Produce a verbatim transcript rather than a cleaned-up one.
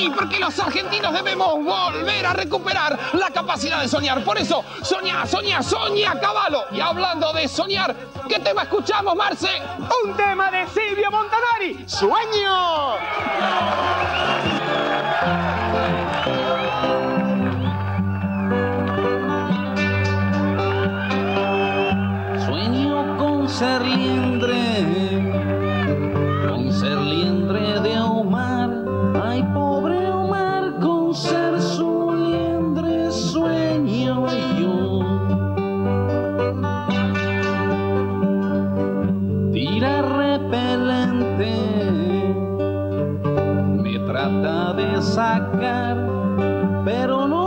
Sí, porque los argentinos debemos volver a recuperar la capacidad de soñar. Por eso, soñá, soñá, soñá, caballo. Y hablando de soñar, ¿qué tema escuchamos, Marce? Un tema de Silvio Montanari, ¡Sueño! Sueño con ser liendre, con ser liendre de Omar. Ay, pobre Omar, con ser su liendre sueño yo. Tira repelente, me trata de sacar, pero no